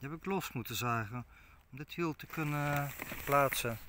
heb ik los moeten zagen om dit wiel te kunnen plaatsen.